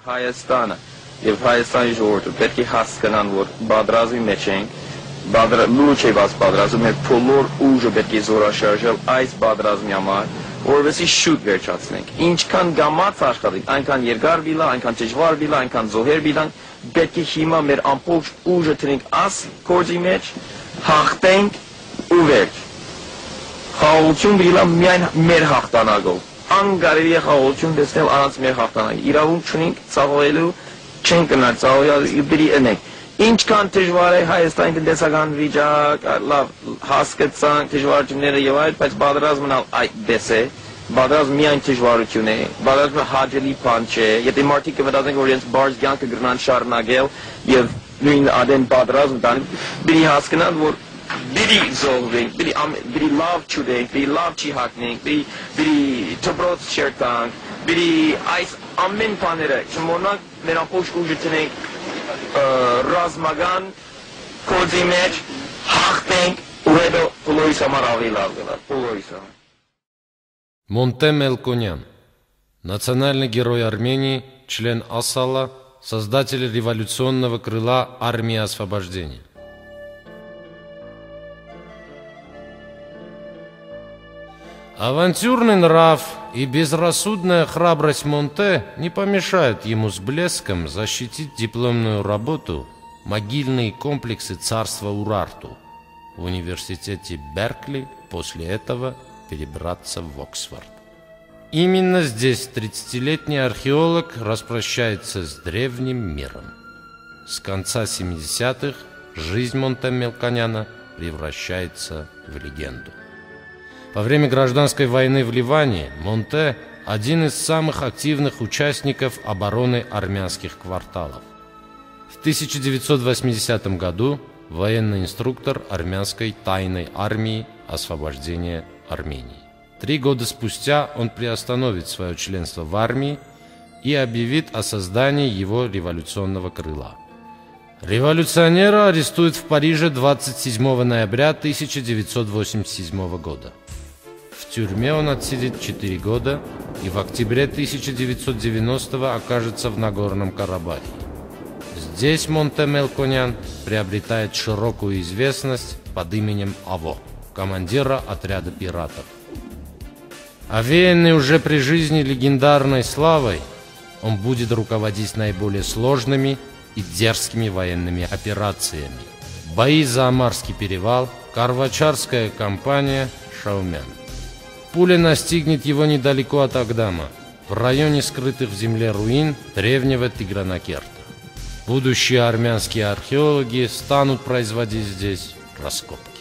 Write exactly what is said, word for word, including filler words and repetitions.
Հայաստանը եւ Հայաստանի ժողովուրդը պետք է հասկանան, որ պատրաստի մեջ ենք, լուրջ է բաց պատրաստում, մեր բոլոր ուժը պետք է զորաշարժել այս պատրաստի համար, որովհետեւ շուտ վերջացնենք։ Ինչքան գամած աշխատենք, այնքան երկար վիլա, այնքան դժվար վիլա, այնքան զոհեր վիլան, պետք է հիմա մեր ամբողջ ուժը տնենք աս գործի մեջ, հաղթենք ու վերջ։ Խաղաղություն վիլա միայն մեր հաղթանակով։ Անկարելի է խաղաղություն տեսնել առանց մեր հաղթանակի։ Իրավունք չունենք ցավալելու, չենք գնալ ցավալի բերի ընենք։ Ինչքան դժվար է Հայաստանի տնտեսական վիճակ, լավ հասկացանք դժվարությունները եւ այլ, բայց պատերազմն այդպես է, պատերազմը միայն դժվարություն է, պատերազմը հաջելի բան չէ, եթե մարդիկ կմտածեն, որ իրենց բարձ կյանքը կգնան շարունակել եւ նույն adեն պատերազմ տան, բերի հասկանան, որ բերի զոհվենք, բերի լավ չունենք, բերի լավ չի հագնենք, բերի դպրոց չերտանք, բերի այս ամեն բաները չմոռանանք, մեր ամբողջ ուժը տնենք ռազմական կոդի մեջ, հաղթենք ու հետո բոլորիս համար ավելի լավ գնալ, բոլորիս համար։ Монте Мелконян, национальный герой Армении, член Асала, создатель революционного крыла армии освобождения. Авантюрный нрав и безрассудная храбрость Монте не помешают ему с блеском защитить дипломную работу «Могильные комплексы царства Урарту» в университете Беркли, после этого перебраться в Оксфорд. Именно здесь тридцатилетний археолог распрощается с древним миром. С конца семидесятых жизнь Монте Мелконяна превращается в легенду. Во время гражданской войны в Ливане Монте – один из самых активных участников обороны армянских кварталов. В тысяча девятьсот восьмидесятом году военный инструктор армянской тайной армии освобождения Армении. Три года спустя он приостановит свое членство в армии и объявит о создании его революционного крыла. Революционера арестуют в Париже двадцать седьмого ноября тысяча девятьсот восемьдесят седьмого года. В тюрьме он отсидит четыре года и в октябре тысяча девятьсот девяностого окажется в Нагорном Карабахе. Здесь Монте Мелконян приобретает широкую известность под именем Аво, командира отряда пиратов. Овеянный уже при жизни легендарной славой, он будет руководить наиболее сложными и дерзкими военными операциями. Бои за Амарский перевал, Карвачарская кампания, Шаумян. Пуля настигнет его недалеко от Агдама, в районе скрытых в земле руин древнего Тигранакерта. Будущие армянские археологи станут производить здесь раскопки.